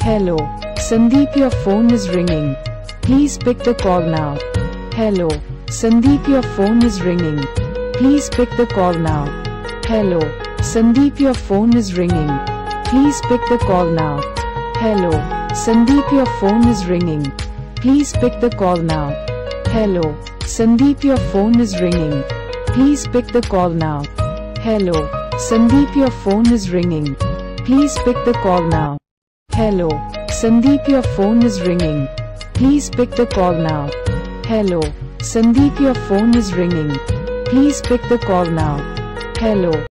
Hello, Sandeep, your phone is ringing. Please pick the call now. Hello, Sandeep, your phone is ringing. Please pick the call now. Hello, Sandeep, your phone is ringing. Please pick the call now. Hello, Sandeep, your phone is ringing. Please pick the call now. Hello, Sandeep, your phone is ringing. Please pick the call now. Hello, Sandeep, your phone is ringing. Please pick the call now. Hello, Sandeep, your phone is ringing. Please pick the call now. Hello, Sandeep, your phone is ringing. Please pick the call now. Hello.